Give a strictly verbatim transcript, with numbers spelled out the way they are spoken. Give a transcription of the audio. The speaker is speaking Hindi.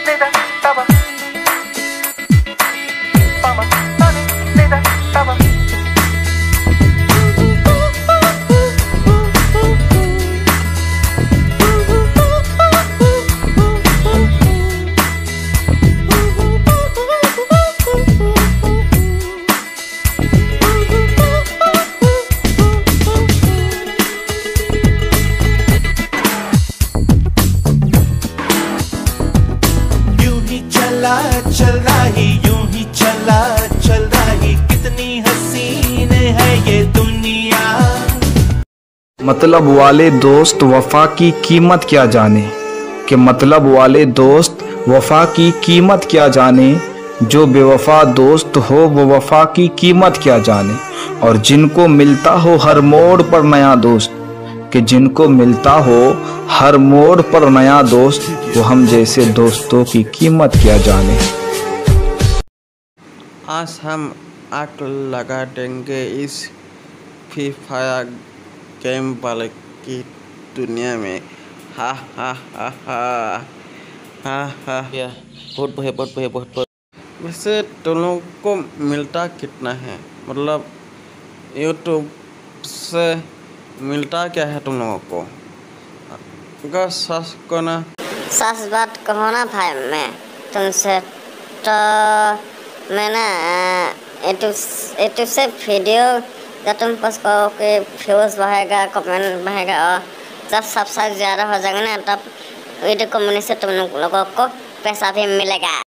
चल रही यूं ही चला चल रही, कितनी हसीन है ये दुनिया। मतलब वाले दोस्त वफा की कीमत क्या जाने, कि मतलब वाले दोस्त वफा की कीमत क्या जाने, जो बेवफा दोस्त हो वो वफा की कीमत क्या जाने। और जिनको मिलता हो हर मोड़ पर नया दोस्त, कि जिनको मिलता हो हर मोड़ पर नया दोस्त, वो हम जैसे दोस्तों की कीमत क्या जाने। आज हम आग लगा देंगे इस फ्री फायर गेम वाले की दुनिया में। हा हा हा हा हा हा बहुत बहुत बहुत बहुत बहुत। वैसे दोनों को मिलता कितना है, मतलब यूट्यूब से मिलता क्या है तुम लोगों को? अगर सच को ना सच बात कहो ना भाई, मैं तुमसे तो मैंने यूट्यूब से वीडियो जब तुम पोस्ट करोगे व्यूज बढ़ेगा, कमेंट बढ़ेगा, और जब सब्सक्राइब ज़्यादा हो जाएगा ना तब वीडियो कम्युनिटी से तुम लोगों को पैसा भी मिलेगा।